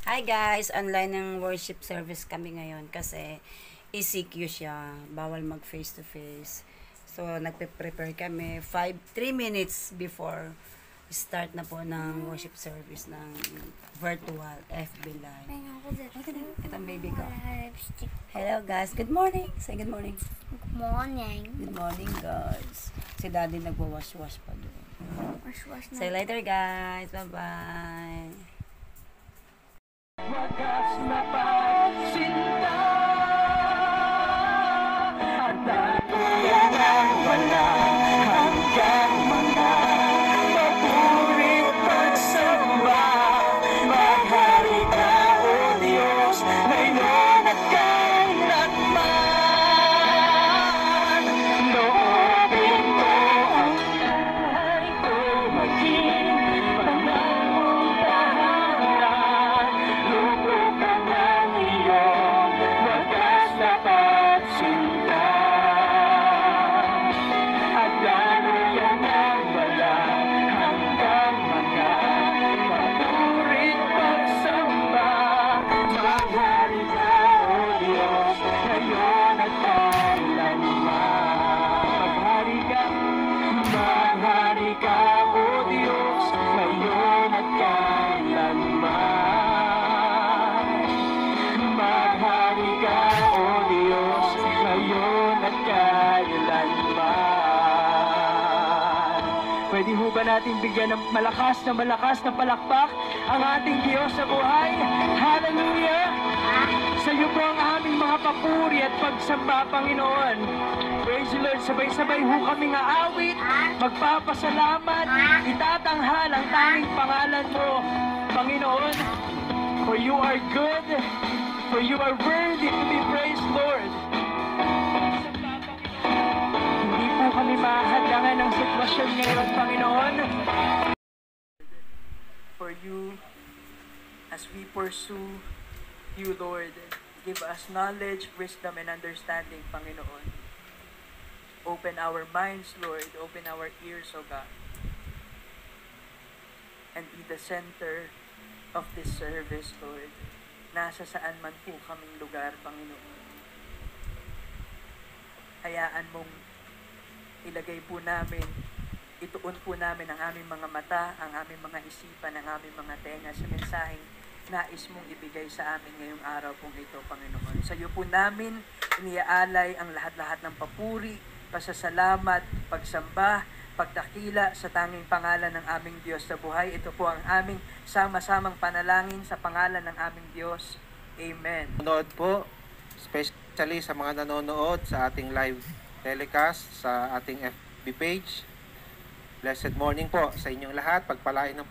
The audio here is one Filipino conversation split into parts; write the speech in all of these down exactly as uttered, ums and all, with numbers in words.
Hi guys, online ng worship service kami ngayon kasi E C Q siya, bawal mag face to face. So nagpe-prepare kami five three minutes before start na po ng worship service ng virtual F B Live. Ito ang baby ko. Hello guys, good morning. Say good morning. Good morning. Good morning guys. Si daddy nagwa-wash-wash pa doon. Wash-wash na. See you later guys. Bye-bye. Wagas na pagsinta at dakuyan ang wala hanggang mga mapurit pagsamba. Maghari ka, O Diyos, ngayon at kailanman. Loobin mo ang buhay ko maging panahon tahanan. Luto ka ng iyong wagas na pagsinta at daluyan ang wala hanggang mga mapurit pagsamba. Maghari ka, O Diyos, ngayon at kailanman. Maghari ka, maghari ka, O Diyos, ngayon at kailanman. Maghari ka, O Diyos, ngayon at kailanman. Pwede ho ba natin bigyan ng malakas na malakas na palakpak ang ating Diyos sa buhay? Hallelujah! Sa iyo po ang aming mga papuri at pagsamba, Panginoon. Praise the Lord. Sabay-sabay ho kaming aawit, magpapasalamat, itatanghal ang tanging pangalan mo, Panginoon. For you are good, for you are worthy to be praised, Lord. Hindi po kami mahadlangan ng sitwasyon ngayon, Panginoon. For you, as we pursue you, Lord, give us knowledge, wisdom, and understanding, Panginoon. Open our minds, Lord. Open our ears, O God. And be the center of this service, Lord. Nasa saan man po kaming lugar, Panginoon. Hayaan mong ilagay po namin, ituon po namin ang aming mga mata, ang aming mga isipan, ang aming mga tenga sa mensaheng nais mong ibigay sa amin ngayong araw pong ito, Panginoon. Sa iyo po namin iniaalay ang lahat-lahat ng papuri, pasasalamat, pagsamba, pagdakila sa tanging pangalan ng aming Diyos sa buhay. Ito po ang aming sama-samang panalangin sa pangalan ng aming Diyos. Amen. Nanonood po, especially sa mga nanonood sa ating live telecast sa ating F B page. Blessed morning po sa inyong lahat. Pagpalain ng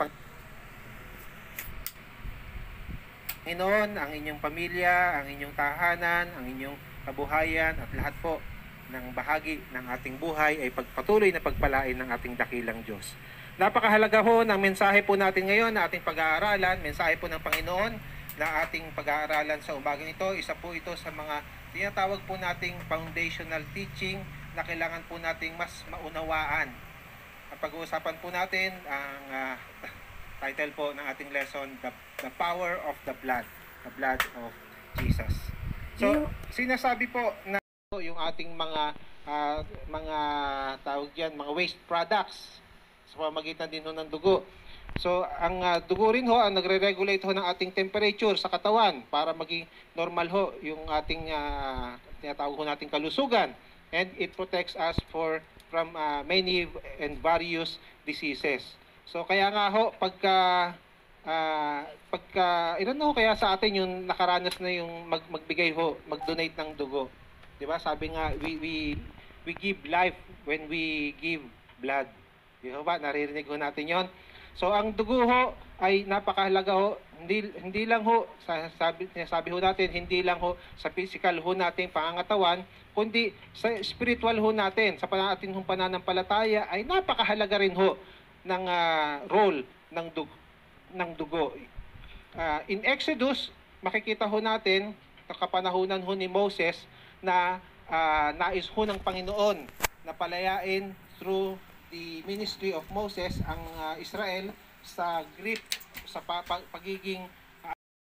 Panginoon, ang inyong pamilya, ang inyong tahanan, ang inyong kabuhayan at lahat po ng bahagi ng ating buhay ay pagpatuloy na pagpalain ng ating dakilang Diyos. Napakahalaga ho ng mensahe po natin ngayon na ating pag-aaralan, mensahe po ng Panginoon na ating pag-aaralan sa umagang ito. Isa po ito sa mga tinatawag po nating foundational teaching na kailangan po nating mas maunawaan. At pag-uusapan po natin ang uh, title po ng ating lesson, the, the Power of the Blood, the Blood of Jesus. So, sinasabi po na yung ating mga uh, mga tawag yan, mga waste products sa pamamagitan din ho ng dugo. So, ang uh, dugo rin ho, ang nagre-regulate ho ng ating temperature sa katawan para maging normal ho yung ating uh, tinatawag ho nating kalusugan. And it protects us for from uh, many and various diseases. So, kaya nga ho, pagka uh, pagka, ilan na ho kaya sa atin yung nakaranas na yung mag, magbigay ho, mag-donate ng dugo. Diba? Sabi nga, we, we, we give life when we give blood. Di ba? Naririnig ho natin yon. So, ang dugo ho ay napakahalaga ho. Hindi, hindi lang ho, sabi, sabi ho natin, hindi lang ho sa physical ho natin pangangatawan, kundi sa spiritual ho natin, sa ating hong pananampalataya, ay napakahalaga rin ho ng uh, role ng dugo. Ng dugo. Uh, in Exodus, makikita ho natin, kapanahunan ho ni Moses, na uh, nais ho ng Panginoon na palayain through the ministry of Moses ang uh, Israel sa grip, sa pa, pagiging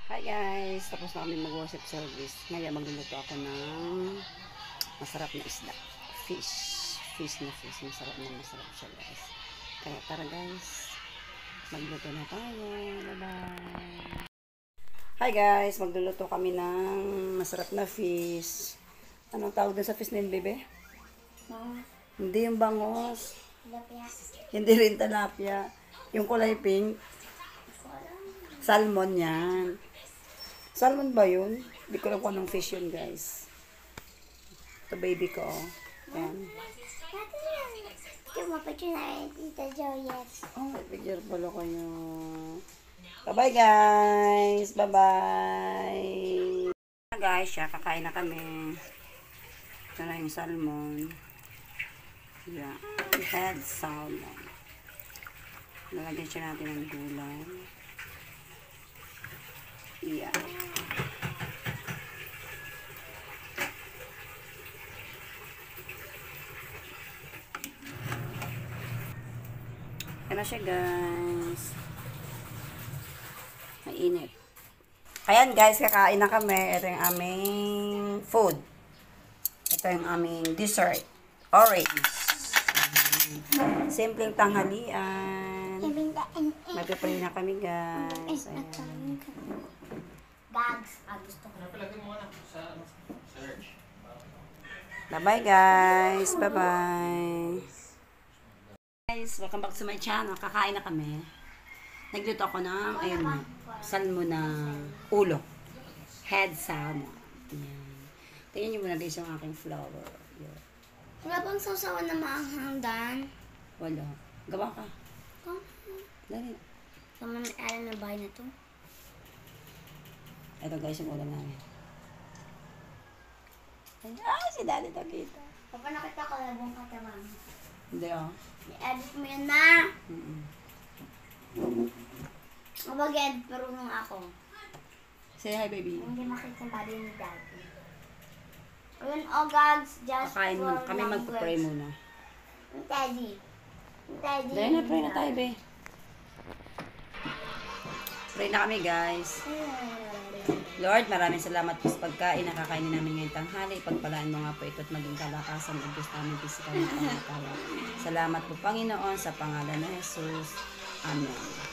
Hi guys! Tapos na kami mag-worship service. Ngayon magluluto ako ng masarap na isda. Fish. Fish na fish. Masarap na masarap siya guys. Kaya tara guys. Magluto na tayo. Bye-bye! Hi guys! Magluluto kami ng masarap na fish. Anong tawag din sa fish na yun, bebe? Bangos. Hindi yung bangos. Tilapia. Hindi rin tilapia. Yung kulay pink. Salmon yan. Salmon ba yun? Hindi ko lang kung anong fish yun, guys. Ito baby ko, oh. Yan. Ito mo picture na Tita Juliet. Oh, may picture pala kayo. Bye-bye, guys. Bye-bye. Guys, siya, kakain na kami. Ito na yung salmon. Yeah. Head salmon. Lalagyan siya natin ng gulay. Yeah. Yan na siya guys. Mainit. Ayan guys, kakain na kami. Ito yung aming food. Ito yung aming dessert. Orange. Simpleng tanghalian. Magpipray na kami guys. Ayan. Gags. Ah, gusto ko. Bye-bye guys. Bye-bye. Guys, welcome back to my channel. Kakain na kami. Nagluto ako ng, ayun na, salmon na ulo. Head salmon. Ayan. Tingnan nyo muna guys yung aking flour. Ayan. Wala bang sausawan na maanghang dan? Wala. Gawa ka. Oh, Dali. sama na alam na bahay na to. Ito guys yung ulam namin. Ayan. Ah, si daddy nakita. Papa, nakita ko labong katawan. Hindi oh. I-edit mo yan na. Mm-mm. Mabag-edit, marunong ako. Say hi baby. Hindi makita yung body ni Daddy. Ayun, oh gags, just Kakain for muna. Kami language. magpapray muna. Yung Teddy. Yung Teddy. Dahil na pray na tayo be. Pray na kami guys. Lord, maraming salamat po sa pagkain na kakainin namin ngayong tanghali. Pagpalaan mo nga po ito at maging kalakasan ng Diyos namin pisikal na pangatawa. Salamat po Panginoon sa pangalan ng Jesus. Amen.